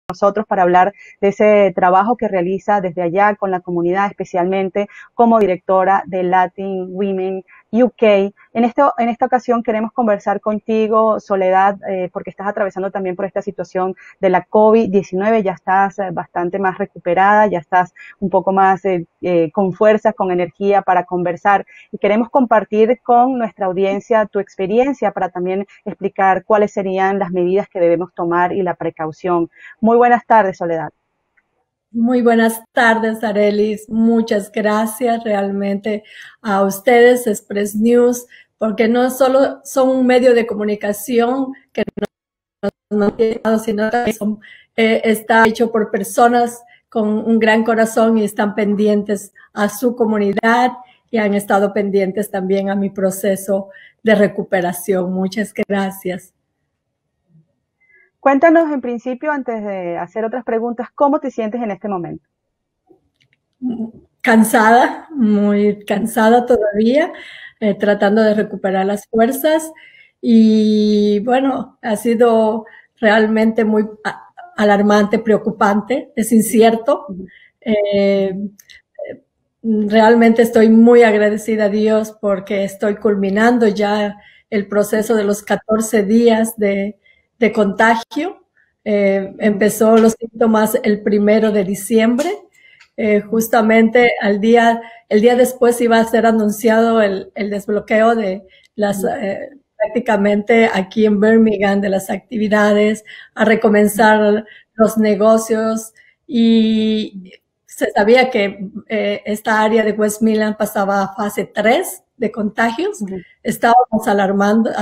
nosotros para hablar de ese trabajo que realiza desde allá con la comunidad, especialmente como directora de Latin Women UK. En esta ocasión queremos conversar contigo, Soledad, porque estás atravesando también por esta situación de la COVID-19, ya estás bastante más recuperada, ya estás un poco más con fuerzas, con energía para conversar, y queremos compartir con nuestra audiencia tu experiencia para también explicar cuáles serían las medidas que debemos tomar y la precaución. Muy buenas tardes, Soledad. Muy buenas tardes, Arelis. Muchas gracias realmente a ustedes, Express News, porque no solo son un medio de comunicación que nos sino también está hecho por personas con un gran corazón y están pendientes a su comunidad y han estado pendientes también a mi proceso de recuperación. Muchas gracias. Cuéntanos en principio, antes de hacer otras preguntas, ¿cómo te sientes en este momento? Cansada, muy cansada todavía, tratando de recuperar las fuerzas. Y bueno, ha sido realmente muy alarmante, preocupante, es incierto. Realmente estoy muy agradecida a Dios porque estoy culminando ya el proceso de los 14 días de contagio. Empezó los síntomas el 1 de diciembre. Justamente el día después iba a ser anunciado el desbloqueo de las, prácticamente aquí en Birmingham, de las actividades, a recomenzar los negocios, y se sabía que esta área de West Midlands pasaba a fase 3 de contagios. Estábamos alarmando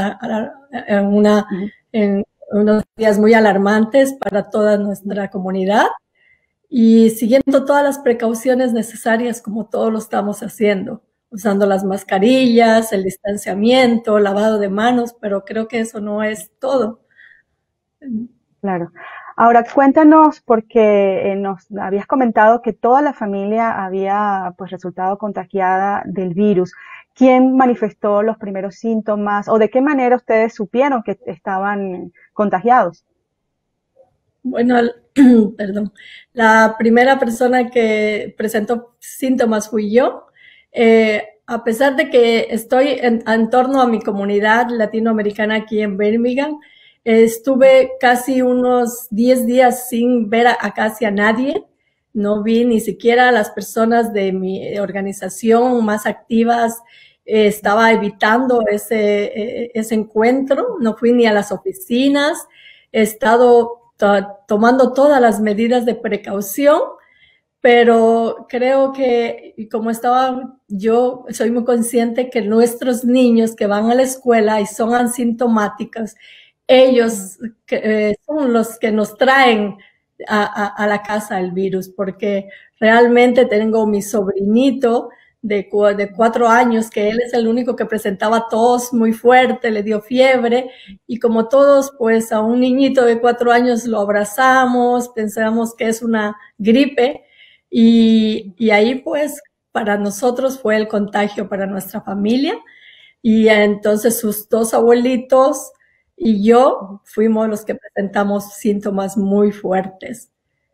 en unos días muy alarmantes para toda nuestra comunidad, y siguiendo todas las precauciones necesarias como todos lo estamos haciendo, usando las mascarillas, el distanciamiento, lavado de manos, pero creo que eso no es todo. Claro. Ahora cuéntanos, porque nos habías comentado que toda la familia había pues resultado contagiada del virus. ¿Quién manifestó los primeros síntomas o de qué manera ustedes supieron que estaban contagiados? Bueno, perdón, la primera persona que presentó síntomas fui yo. A pesar de que estoy en torno a mi comunidad latinoamericana aquí en Birmingham, estuve casi unos 10 días sin ver a casi a nadie. No vi ni siquiera a las personas de mi organización más activas. Estaba evitando ese encuentro. No fui ni a las oficinas. He estado tomando todas las medidas de precaución, pero creo que, como yo soy muy consciente que nuestros niños que van a la escuela y son asintomáticos, ellos son los que nos traen a la casa el virus, porque realmente tengo mi sobrinito de 4 años, que él es el único que presentaba tos muy fuerte, le dio fiebre, y como todos, pues a un niñito de 4 años lo abrazamos, pensamos que es una gripe, y ahí pues para nosotros fue el contagio para nuestra familia, y entonces sus 2 abuelitos y yo fuimos los que presentamos síntomas muy fuertes.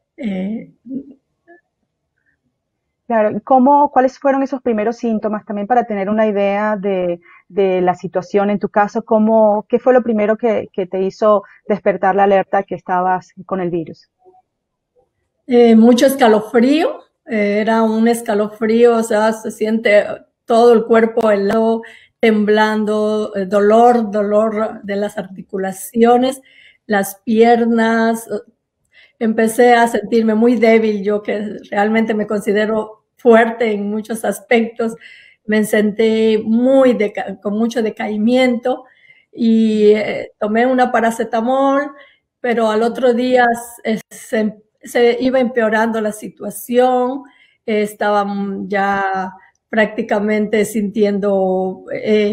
Claro, cuáles fueron esos primeros síntomas también para tener una idea de la situación en tu caso? ¿Qué fue lo primero que te hizo despertar la alerta que estabas con el virus? Mucho escalofrío, era un escalofrío, o sea, se siente todo el cuerpo helado, temblando, dolor de las articulaciones, las piernas. Empecé a sentirme muy débil, yo que realmente me considero fuerte en muchos aspectos. Me senté con mucho decaimiento, y tomé una paracetamol, pero al otro día se iba empeorando la situación. Estaba ya prácticamente sintiendo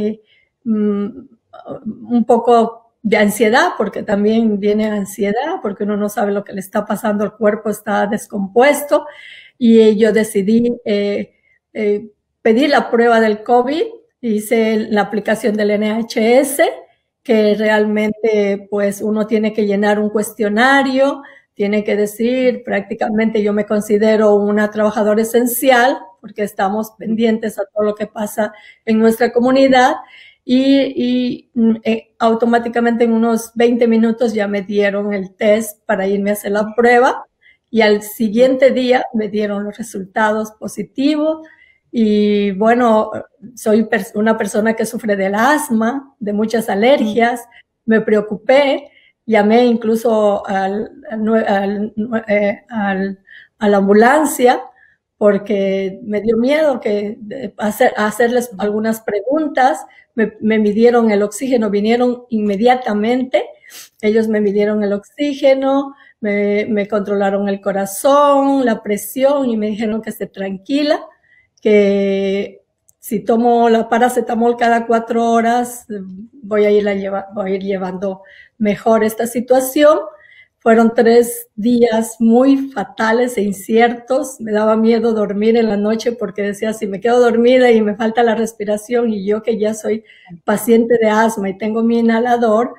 un poco de ansiedad, porque también viene ansiedad, porque uno no sabe lo que le está pasando al cuerpo, está descompuesto, y yo decidí pedir la prueba del COVID. Hice la aplicación del NHS, que realmente pues uno tiene que llenar un cuestionario, tiene que decir, prácticamente yo me considero una trabajadora esencial porque estamos pendientes a todo lo que pasa en nuestra comunidad y automáticamente en unos 20 minutos ya me dieron el test para irme a hacer la prueba y al siguiente día me dieron los resultados positivos. Y bueno, soy una persona que sufre del asma, de muchas alergias, me preocupé, llamé incluso a la ambulancia porque me dio miedo hacerles algunas preguntas, me midieron el oxígeno, vinieron inmediatamente, ellos me midieron el oxígeno, me controlaron el corazón, la presión y me dijeron que esté tranquila, que si tomo la paracetamol cada 4 horas voy a ir llevando mejor esta situación. Fueron 3 días muy fatales e inciertos. Me daba miedo dormir en la noche porque decía, si me quedo dormida y me falta la respiración y yo que ya soy paciente de asma y tengo mi inhalador,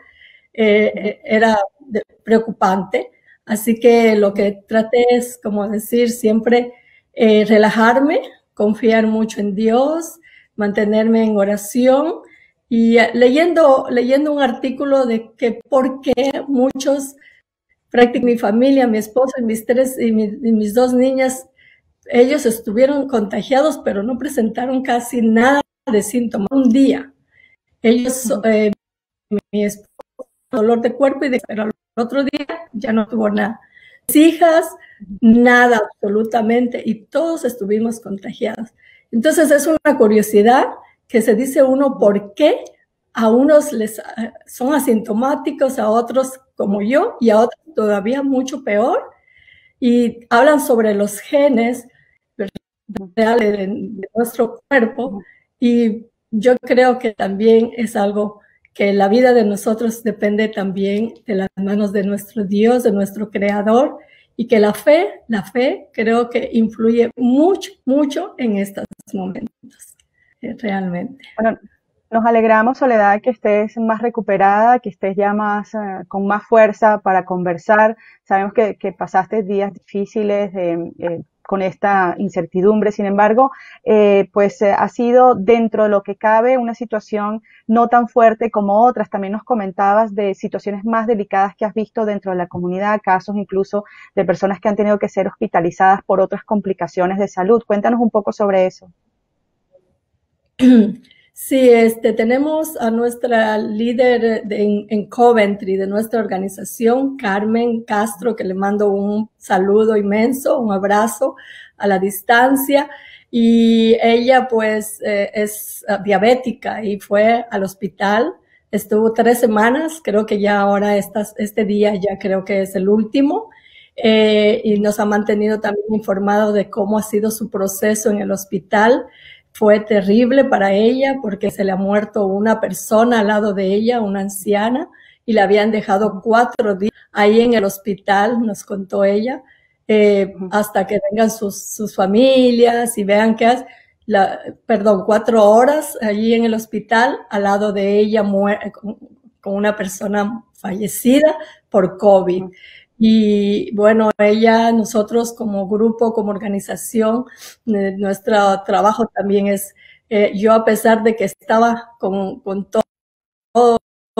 era preocupante. Así que lo que traté es, como decir, siempre relajarme, confiar mucho en Dios, mantenerme en oración y leyendo un artículo de que por qué muchos, prácticamente mi familia, mi esposo y mis 2 niñas, ellos estuvieron contagiados, pero no presentaron casi nada de síntomas. Un día, ellos, mi esposo, dolor de cuerpo, pero al otro día ya no tuvo nada. Mis hijas, nada absolutamente, y todos estuvimos contagiados. Entonces es una curiosidad que se dice uno por qué a unos son asintomáticos, a otros como yo, y a otros todavía mucho peor, y hablan sobre los genes reales de nuestro cuerpo, y yo creo que también es algo que la vida de nosotros depende también de las manos de nuestro Dios, de nuestro Creador, y que la fe creo que influye mucho en estos momentos, realmente. Bueno, nos alegramos, Soledad, que estés más recuperada, que estés ya con más fuerza para conversar. Sabemos que pasaste días difíciles con esta incertidumbre. Sin embargo, ha sido dentro de lo que cabe una situación no tan fuerte como otras. También nos comentabas de situaciones más delicadas que has visto dentro de la comunidad, casos incluso de personas que han tenido que ser hospitalizadas por otras complicaciones de salud. Cuéntanos un poco sobre eso. Sí, tenemos a nuestra líder en Coventry de nuestra organización, Carmen Castro, que le mando un saludo inmenso, un abrazo a la distancia. Y ella pues es diabética y fue al hospital, estuvo 3 semanas, creo que ya ahora este día ya creo que es el último. Y nos ha mantenido también informado de cómo ha sido su proceso en el hospital. Fue terrible para ella porque se le ha muerto una persona al lado de ella, una anciana, y la habían dejado 4 días ahí en el hospital, nos contó ella, hasta que vengan sus familias y vean que 4 horas allí en el hospital al lado de ella con una persona fallecida por COVID. Y bueno, nosotros como grupo, como organización, nuestro trabajo también es, yo a pesar de que estaba con todo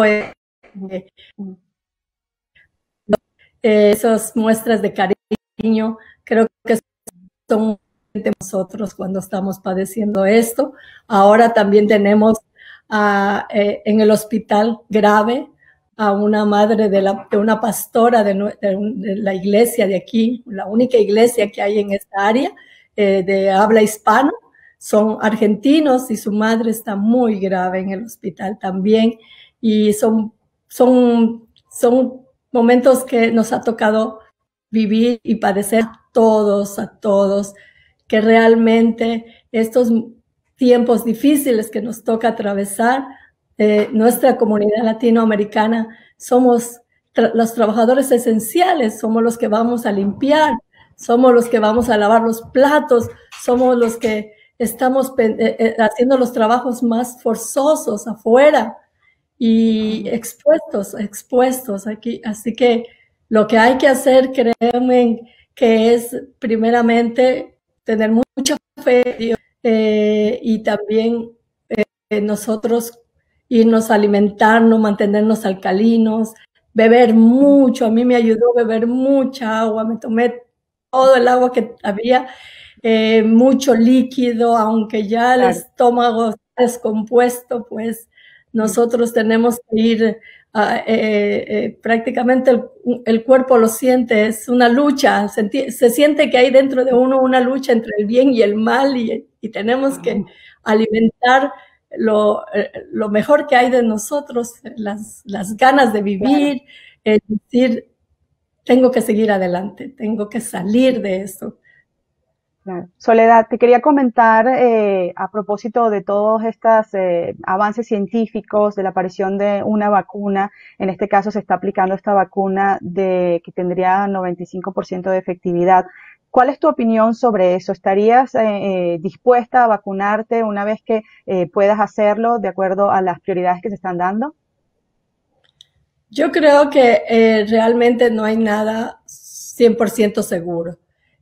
esas muestras de cariño, creo que son de nosotros cuando estamos padeciendo esto. Ahora también tenemos en el hospital grave a una madre de una pastora de la iglesia de aquí, la única iglesia que hay en esta área de habla hispana. Son argentinos y su madre está muy grave en el hospital también. Y son momentos que nos ha tocado vivir y padecer a todos, que realmente estos tiempos difíciles que nos toca atravesar, nuestra comunidad latinoamericana, somos los trabajadores esenciales, somos los que vamos a limpiar, somos los que vamos a lavar los platos, somos los que estamos haciendo los trabajos más forzosos afuera y expuestos aquí. Así que Lo que hay que hacer, créanme, que es primeramente tener mucha fe en Dios, y también nosotros irnos a alimentarnos, mantenernos alcalinos, beber mucho. A mí me ayudó a beber mucha agua, me tomé todo el agua que había, mucho líquido, aunque ya el estómago está descompuesto, pues nosotros tenemos que ir prácticamente el cuerpo lo siente, es una lucha, se siente que hay dentro de uno una lucha entre el bien y el mal, y tenemos que alimentar lo mejor que hay de nosotros, las ganas de vivir, es decir, tengo que seguir adelante, tengo que salir de esto. Claro. Soledad, te quería comentar a propósito de todos estos avances científicos, de la aparición de una vacuna. En este caso se está aplicando esta vacuna que tendría 95% de efectividad. ¿Cuál es tu opinión sobre eso? ¿Estarías dispuesta a vacunarte una vez que puedas hacerlo de acuerdo a las prioridades que se están dando? Yo creo que realmente no hay nada 100% seguro.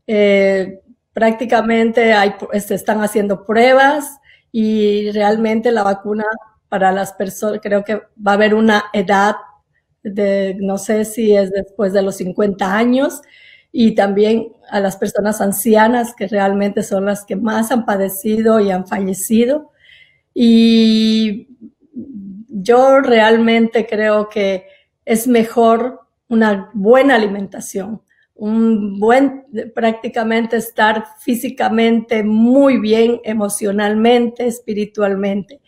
Prácticamente se están haciendo pruebas y realmente la vacuna para las personas, creo que va a haber una edad de, no sé si es después de los 50 años, y también a las personas ancianas, que realmente son las que más han padecido y han fallecido. Y yo realmente creo que es mejor una buena alimentación, prácticamente estar físicamente muy bien, emocionalmente, espiritualmente.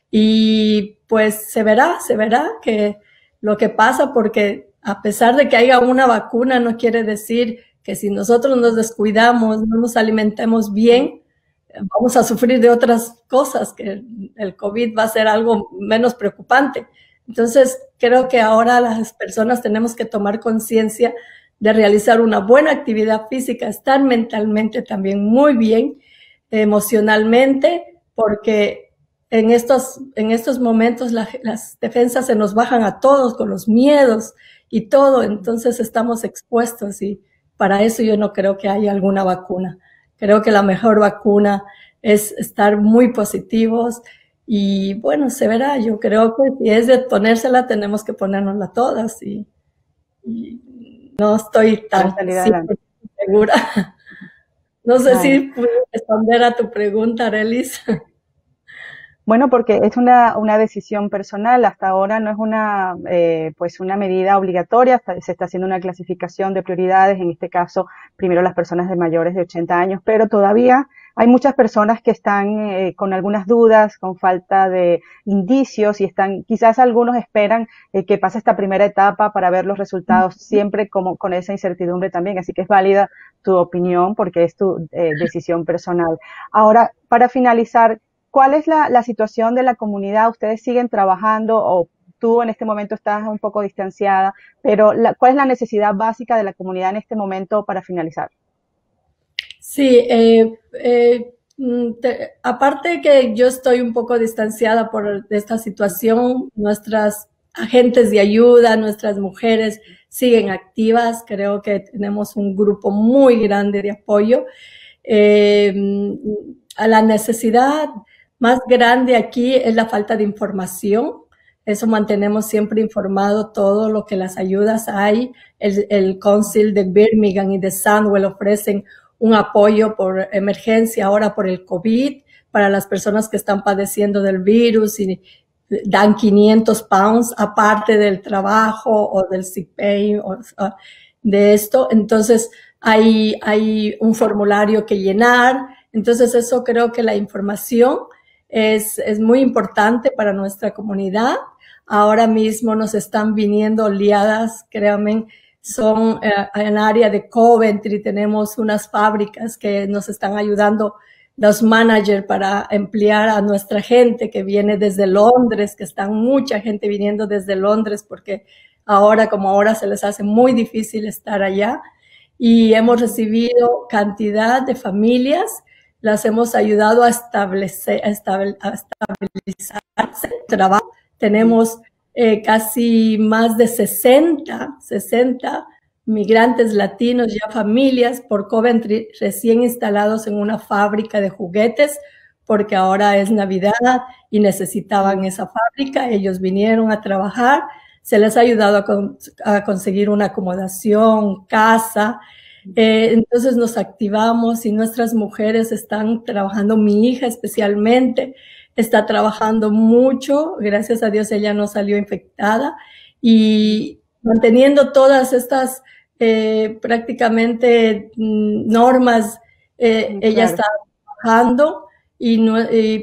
Y pues se verá que lo que pasa, porque a pesar de que haya una vacuna, no quiere decir que si nosotros nos descuidamos, no nos alimentemos bien, vamos a sufrir de otras cosas, que el COVID va a ser algo menos preocupante. Entonces, creo que ahora las personas tenemos que tomar conciencia de realizar una buena actividad física, estar mentalmente también muy bien, emocionalmente, porque en estos momentos las defensas se nos bajan a todos con los miedos y todo, entonces estamos expuestos, y para eso yo no creo que haya alguna vacuna. Creo que la mejor vacuna es estar muy positivos, y bueno, se verá. Yo creo que si es de ponérsela, tenemos que ponérnosla todas, y no estoy Para tan salir adelante. segura. No sé Claro. si pude responder a tu pregunta, Arelis. Bueno, porque es una decisión personal. Hasta ahora no es pues una medida obligatoria. Se está haciendo una clasificación de prioridades. En este caso, primero las personas de mayores de 80 años, pero todavía hay muchas personas que están con algunas dudas, con falta de indicios, y quizás algunos esperan que pase esta primera etapa para ver los resultados, siempre como con esa incertidumbre también. Así que es válida tu opinión porque es tu decisión personal. Ahora, para finalizar, ¿cuál es la situación de la comunidad? ¿Ustedes siguen trabajando, o tú en este momento estás un poco distanciada, pero cuál es la necesidad básica de la comunidad en este momento para finalizar? Sí, aparte que yo estoy un poco distanciada por esta situación, nuestras agentes de ayuda, nuestras mujeres siguen activas. Creo que tenemos un grupo muy grande de apoyo. Eh, a la necesidad más grande aquí es la falta de información. Eso mantenemos siempre informado todo lo que las ayudas hay. El Council de Birmingham y de Sandwell ofrecen un apoyo por emergencia ahora por el COVID para las personas que están padeciendo del virus, y dan 500 pounds aparte del trabajo o del sick pay o de esto. Entonces hay un formulario que llenar. Entonces eso, creo que la información es muy importante para nuestra comunidad. Ahora mismo nos están viniendo oleadas, créanme. Son en el área de Coventry, tenemos unas fábricas que nos están ayudando, los managers, para emplear a nuestra gente que viene desde Londres, que están mucha gente viniendo desde Londres, porque ahora se les hace muy difícil estar allá. Y hemos recibido cantidad de familias, las hemos ayudado a estabilizarse el trabajo. Tenemos casi más de 60 migrantes latinos, ya familias por Coventry recién instalados en una fábrica de juguetes, porque ahora es Navidad y necesitaban esa fábrica. Ellos vinieron a trabajar, se les ha ayudado a conseguir una acomodación, casa. Entonces nos activamos y nuestras mujeres están trabajando, mi hija especialmente está trabajando mucho, gracias a Dios ella no salió infectada, y manteniendo todas estas prácticamente normas, ella está trabajando, y, no,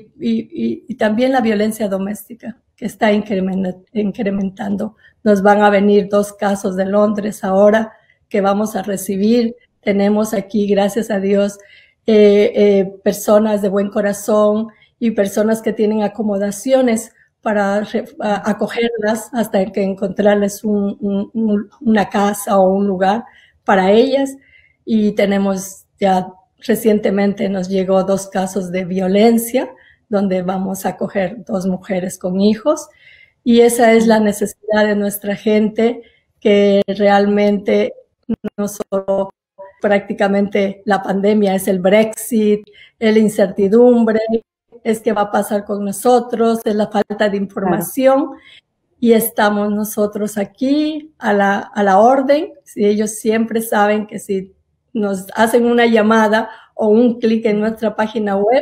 y también la violencia doméstica que está incrementando. Nos van a venir 2 casos de Londres ahora que vamos a recibir. Tenemos aquí, gracias a Dios, personas de buen corazón y personas que tienen acomodaciones para acogerlas hasta que encontrarles una casa o un lugar para ellas. Y tenemos ya recientemente nos llegó 2 casos de violencia donde vamos a acoger 2 mujeres con hijos, y esa es la necesidad de nuestra gente, que realmente no solo prácticamente la pandemia, es el Brexit, es la incertidumbre, es qué va a pasar con nosotros, es la falta de información. Claro. Y estamos nosotros aquí a la orden. Si ellos siempre saben que si nos hacen una llamada o un clic en nuestra página web,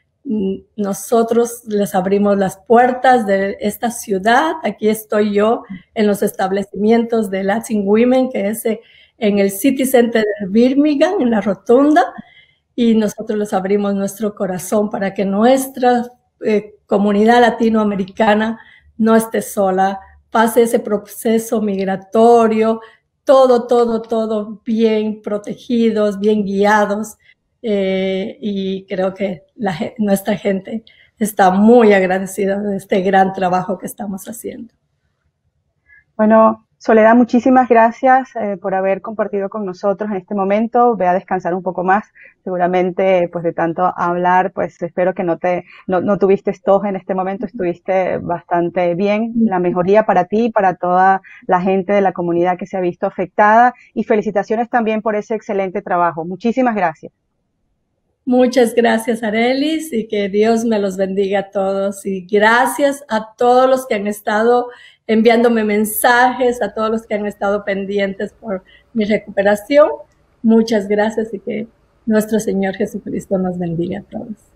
nosotros les abrimos las puertas de esta ciudad. Aquí estoy yo en los establecimientos de Latin Women, que es en el City Center de Birmingham, en la Rotunda, y nosotros les abrimos nuestro corazón para que nuestra comunidad latinoamericana no esté sola, pase ese proceso migratorio, todo bien protegidos, bien guiados, y creo que nuestra gente está muy agradecida de este gran trabajo que estamos haciendo. Bueno, Soledad, muchísimas gracias por haber compartido con nosotros en este momento. Ve a descansar un poco más. Seguramente, pues de tanto hablar, pues espero que no tuviste tos en este momento, estuviste bastante bien. La mejoría para ti y para toda la gente de la comunidad que se ha visto afectada. Y felicitaciones también por ese excelente trabajo. Muchísimas gracias. Muchas gracias, Arelis, y que Dios me los bendiga a todos. Y gracias a todos los que han estado enviándome mensajes, a todos los que han estado pendientes por mi recuperación. Muchas gracias y que nuestro Señor Jesucristo nos bendiga a todos.